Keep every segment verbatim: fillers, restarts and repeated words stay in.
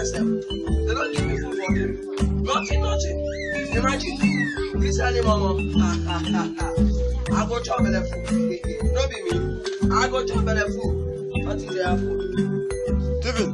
myself. They don't give me food for them. Nothing, nothing. Imagine this animal. I go chop better food. No be me. I go chop better food. Nothing they have food. Steven.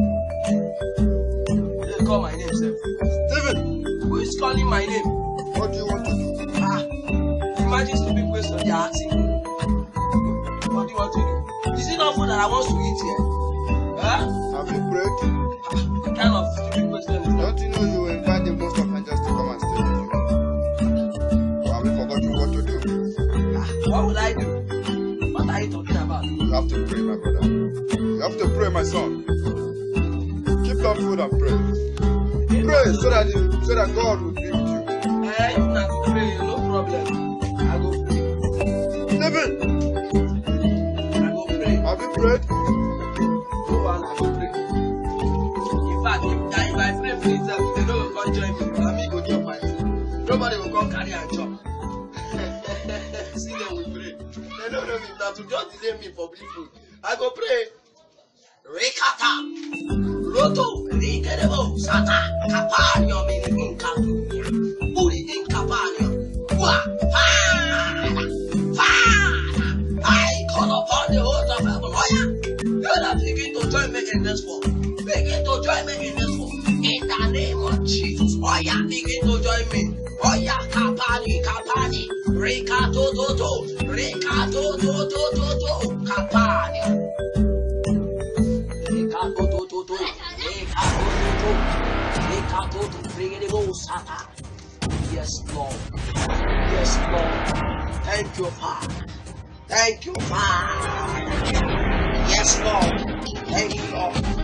They call my name, sir. Steven. Who is calling my name? What do you want to do? Ah, imagine stupid question they are asking me. What do you want to do? Is it not food that I want to eat here? Huh? Have you prayed? What kind of stupid question is that? Don't you know you invite the most of my just to come and stay with you? Or have you forgotten what to do? Ah, what would I do? What are you talking about? You have to pray, my brother. You have to pray, my son. Keep that food and pray. Pray so that you, so that God will be with you. Eh, if not to pray, no problem. I go pray. Steven, I go pray. have you prayed? No one, I go pray. In fact, if, if I pray for myself, they don't will come join me. And me go chop my food. Nobody will come carry and chop. See them we pray. They don't know me now to just delay me for free food. I go pray. Rekata, Roto, Rikerebo, Sata, Capanio, meaning Capunia, Uri in Capanio, Wa, Fana, Fana. I call upon the host of Abaloya. You are begin to join me in this war. Begin to join me in this war. In the name of Jesus. Oya, begin to join me. Oya, Capani, Capani, Ricato, Toto, Ricato, Toto, Toto, Capani. Yes, Lord. Yes, Lord. Thank you, Father. Thank you, Father. Yes, Lord. Thank you, Lord.